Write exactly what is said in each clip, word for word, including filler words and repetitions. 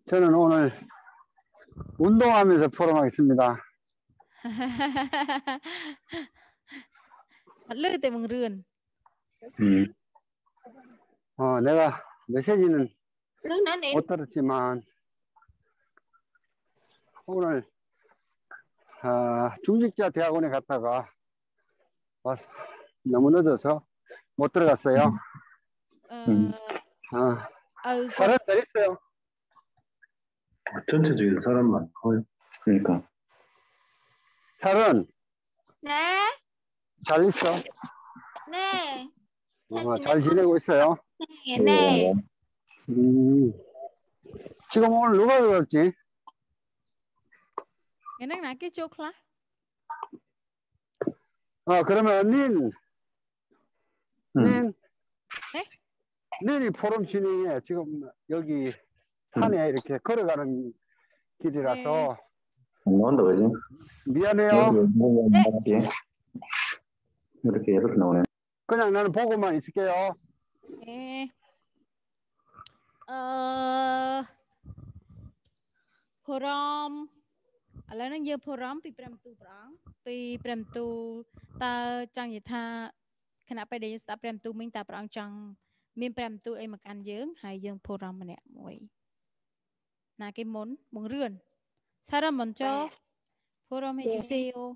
저는 오늘 운동하면서 포럼하겠습니다. lư tại mừng rườn. 음. 어, 내가 메시지는 Nước nữa nè. 못 들었지만 오늘 어, 중직자 대학원에 갔다가 와서 너무 늦어서 못 들어갔어요. 음. 어, 어, 서른 살 있어요. 전체적인 사람만 커요. 그러니까. 서른. 네. 잘 있어? 네. 어, 잘 지내고 있어요? 네. 네. 음. 지금 오늘 누가 들었지? cái này là cái chốt lá. 어, 그러면 닌, 닌, 네? 닌이 포럼 진행해. 지금 여기 산에 이렇게 걸어가는 길이라서 나온다 그지? 미안해요. 네. 이렇게 이렇게 나오네. 그냥 나는 보고만 있을게요. 네. 어, 포럼, 알아 nó giờ 포럼 pi prem tu prang, pi prem tu ta chẳng gì tha, khả năng bây giờ ta prem tu mình ta prang chẳng miền prem tu ấy mà ăn dưỡng hay dưỡng 포럼 này muội, là cái món món rườn, sao món cho 포럼 hay chú xeo.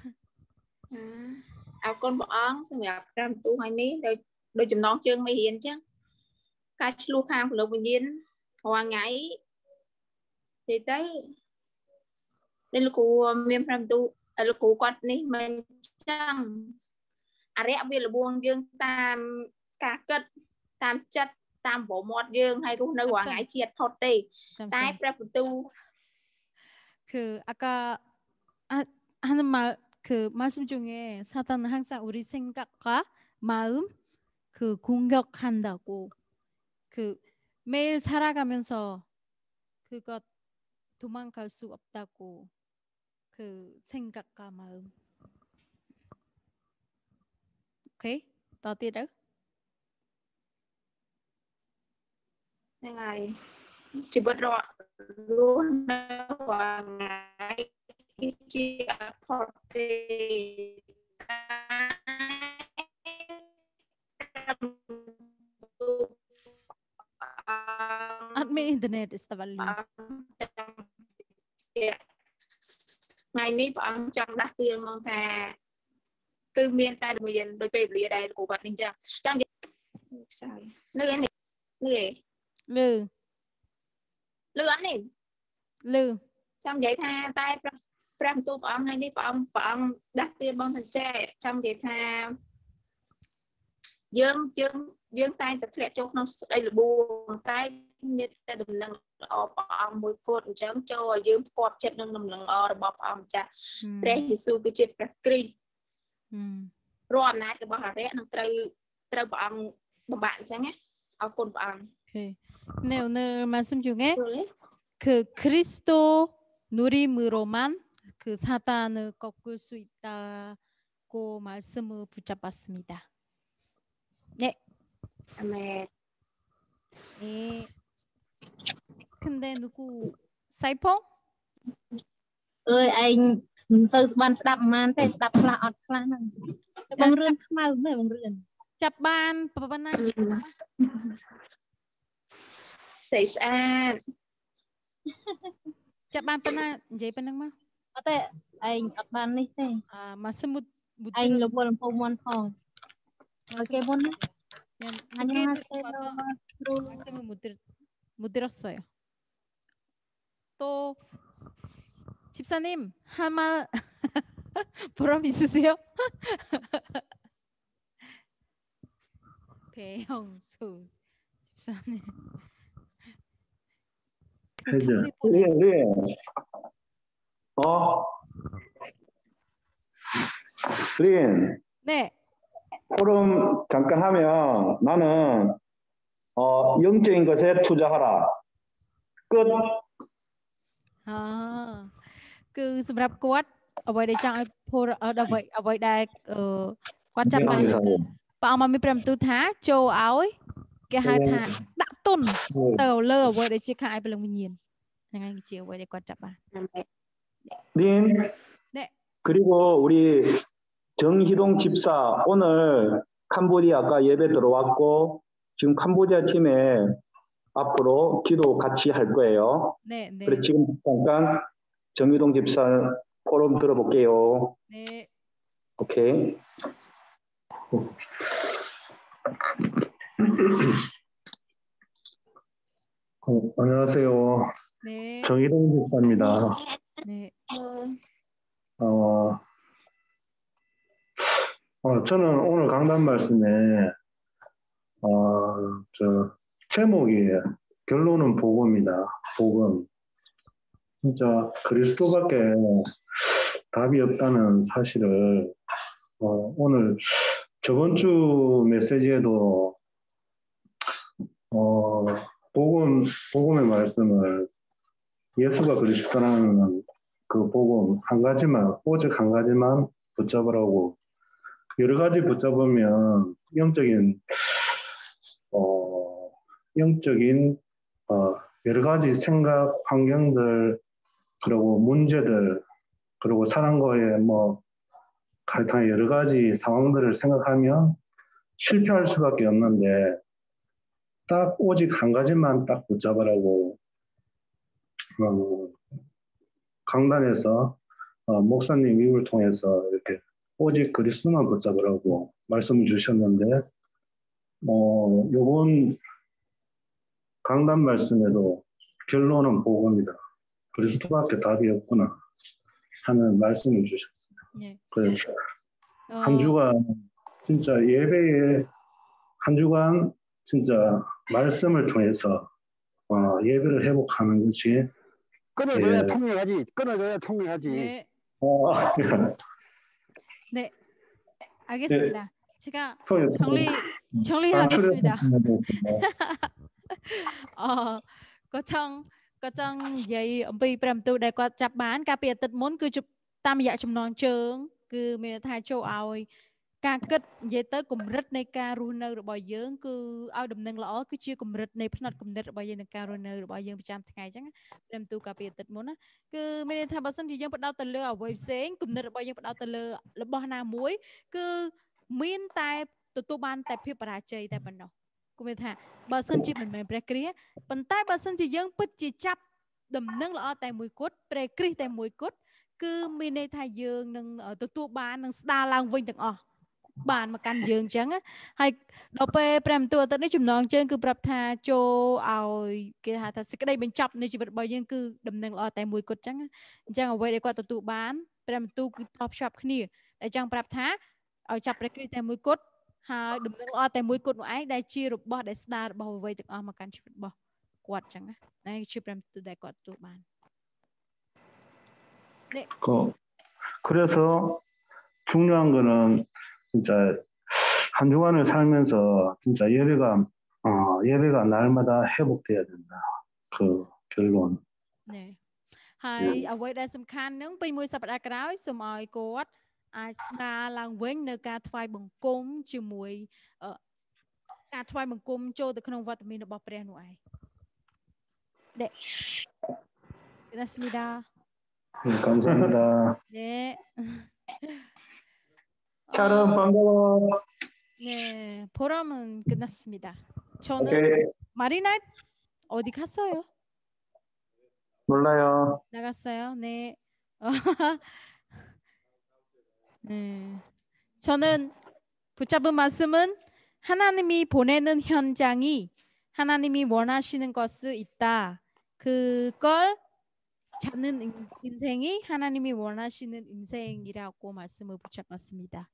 À, con bỏ ong xong rồi làm tu hai mí đôi đôi chùm nón chân mày hiền chứ cá lu khang lục bình nhiên hoàng ngày thì tới đây là cụ miền làm tu là cụ quạt này mình chẳng à rẽ bây là buông dương tam cả cất tam chất tam bộ một dương hay luôn nơi hoàng ngày triệt thọt tê tai làm tu 그 아까 아, 하는 말 그 말씀 중에 사탄은 항상 우리 생각과 마음 그 공격한다고 그 매일 살아가면서 그것 도망갈 수 없다고 그 생각과 마음. 오케이? 더 tiếp đó. nên ngày chỉ bật rõ luôn hoàng ngày chị phật thì admin internet estaba lindo. ngày ní bọn trong đặt tiền mong thà từ miền ta miền đôi bề lìa đây của bạn ninh trang trong sao nơi này nơi lư lư anh này lư trong vậy tha tay pram tu bọn hay đi bọn bọn đặt tiền bằng thành tre trong vậy tha dương dương dương tay tập lệ chốt nó đây là buồn tay miền ta đừng lần ở bọn mùi cột chấm cho dương cọp chết đừng đừng lần ở bọn bọn cha pre Giêsu cái chết prakri rồi nãy là bọn họ rẽ nó từ từ bọn bạn chẳng nhé ở cồn bọn 네, 오늘 말씀 중에 그 그리스도 누림으로만 그 사단을 꺾을 수 있다고 말씀을 붙잡았습니다. 네. 아멘. 네. 근데 누구 사이퍼? ơi anh sơ ban đạp màn thế đạp là ọt là bằng rươn mau mới bằng rươn chập ban ban này xảy ra chập ban ban này vậy ban năng mà thế anh ọt ban này thế à mà xem một anh là buồn phong môn phong ok môn này anh nghe xem một một một 들었어요. 또 집사님 할 말 보람 있으세요? 배영수 집사님. 혜진. 네, 네. 어. 린. 네. 포럼 잠깐 하면 나는 어, 영적인 것에 투자하라. 끝. 아. 그សម្រាប់គាត់អ្វីដែលចង់ឲ្យពលអ្វីអ្វីដែលគាត់ចាប់បានគឺព្រះអង្គមកមានព្រះបន្ទូលថាចូលឲ្យគេហៅថាដាក់ទុនទៅលើអ្វីដែលជាខាងឯព្រលឹងវិញ្ញាណ Dengan kecil boleh kuat 잡아. 린. 네. 그리고 우리 정희동 집사 오늘 캄보디아가 예배 들어왔고 지금 캄보디아 팀에 앞으로 기도 같이 할 거예요. 네, 네. 그래서 지금 잠깐 정희동 집사 포럼 들어볼게요. 네. 오케이. 어, 안녕하세요. 네. 정희동 집사입니다. 네. 어, 어, 저는 오늘 강단 말씀에 어, 저 제목이 결론은 복음이다. 복음. 진짜 그리스도밖에 답이 없다는 사실을 어, 오늘 저번 주 메시지에도 어, 복음, 복음의 말씀을 예수가 그리스도라는 그 복음 한 가지만, 오직 한 가지만 붙잡으라고 여러 가지 붙잡으면 영적인, 어, 영적인, 어, 여러 가지 생각, 환경들, 그리고 문제들, 그리고 사람과의 뭐, 갈등 여러 가지 상황들을 생각하면 실패할 수밖에 없는데, 딱 오직 한 가지만 딱 붙잡으라고 어, 강단에서 어, 목사님 입을 통해서 이렇게 오직 그리스도만 붙잡으라고 말씀을 주셨는데 어, 요번 강단 말씀에도 결론은 복음이다. 그리스도밖에 답이 없구나 하는 말씀을 주셨습니다. 네. 그래서 어... 한 주간 진짜 예배에 한 주간 진짜 말씀을 통해서 어, 예배를 회복하는 것이 끊어줘야 예. 통일하지. 끊어줘야 통일하지. 네. 어, 네. 알겠습니다. 네. 제가 통일, 정리 정리하겠습니다. 어, có trong có trong giấy ông pi prem tu để có chập bán cà phê tịch muốn cứ chụp tam dạ chùm non trướng cứ mình thay châu ao ca kết về tới cùng rất này ca runner rồi bao dưỡng cứ ao đầm nâng lõ cứ chia cùng rất này phân cùng rất bao nhiêu ca runner rồi bao nhiêu trăm ngày chẳng prem tu cà phê tịch muốn á cứ mình thay bao sinh thì dân bắt đầu từ lừa ở ngoài sáng cùng rất bao nhiêu bắt đầu từ lừa là bao na muối cứ miên tai tụi tu ban tại phía bà chơi tại bên đóกูไม่ท่าบาสันจีมันเป็นประกริยปันใต้บาสันจียังปิดจีจับดำนึงละแต่มวยกุดประกริแต่มวยกุดคือมีในไทยยังนึงตัวตัวบ้านนึงสตาร์ลางวิ่งต่างอ๋อบ้านมากันยังจังอ่ะให้เราไปแปรมตัวตอนนี้จุ่มน้องเจนคือปรับท่าโจเอาเกี่ยท่าสกัดได้เป็นจับในชีวิตบางยังคือดำนึงละแต่มวยกุดจังจังเอาไว้ได้กว่าตัวตัวบ้านแปรมตัวคือตอบชอบขึ้นแต่จังปรับท่าเอาจับประกริแต่มวยกุดหาดำเนินเอาแต่มวยกดไอ้ได้ชีรบได้สตาร์บ่าวไว้ถึงเอามากันชีวิตบ่กวาดจังนะนั่นชีพรำตัวได้กวาดตัวบ้าน 네. 그, 그래서 중요한 거는 진짜 한 주간을 살면서 진짜 예배가 어, 예배가 날마다 회복돼야 된다. 그 결론. 네. ហើយអ្វីដែលសំខាន់នឹងពេលមួយសប្តាហ៍ក្រោយសូមឲ្យគាត់អាចស្ដារឡើងវិញនៅការថ្វាយបង្គំជាមួយការថ្វាយបង្គំចូលទៅក្នុងវត្តមានរបស់ព្រះនោះឯង 네. 끝났습니다. 네, 감사합니다. 네. 샤론 반가워. 네, 보람은 끝났습니다. 저는 오케이. 마리나 어디 갔어요? 몰라요. 나갔어요. 네. 네. 저는 붙잡은 말씀은 하나님이 보내는 현장이 하나님이 원하시는 것이 있다. 그걸 찾는 인생이 하나님이 원하시는 인생이라고 말씀을 붙잡았습니다.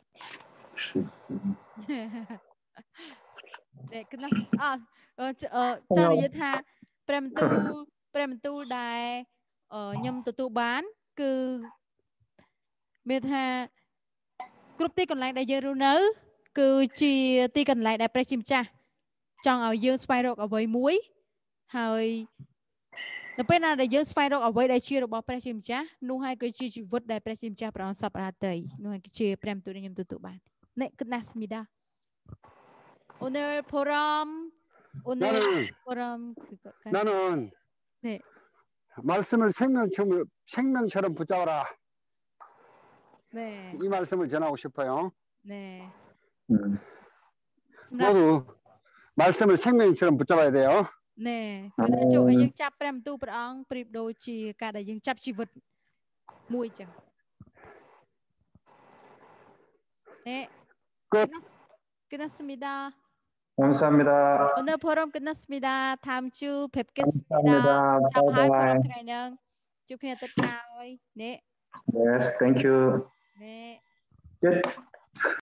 네, 끝났습니다. 아, 어, 저, 어, 저는 이제 다 프렘투 프렘투 다에 어, nhâm từ tu bán cứ biết ha group ti còn lại đại dương nữ cứ chi ti còn lại đại pre chim cha chọn ở dương spiral ở với muốiហើយនៅពេលណាដែលយើងស្វែងរកអ្វីដែលជារបស់ព្រះជាម្ចាស់នោះហើយគឺជាជីវិតដែលព្រះជាម្ចាស់ប្រងសពរាត្រីនោះហើយគឺជាព្រះបន្ទូលដែលខ្ញុំទទួលបាន네 끝났습니다. 오늘 보람 오늘 나는, 보람 그거 나는 네. 말씀을 생명처럼, 생명처럼 붙잡아라. 네. 이 말씀을 전하고 싶어요. 네. 음. 모두 말씀을 생명처럼 붙잡아야 돼요. 네.គឺថាចូលឲ្យយើងចាប់ព្រះបន្ទូលព្រះអង្គប្រៀបដូចជាការដែលយើងចាប់ជីវិតមួយចឹង 네. 끝. 끝났습니다. 감사합니다. 오늘 포럼 끝났습니다. 다음 주 뵙겠습니다. 감사합니다. 잡하이 바이바이. 포럼ថ្ងៃនឹង ជួបគ្នាទៅក្រោយ 네. Yes, thank you. 네. Good.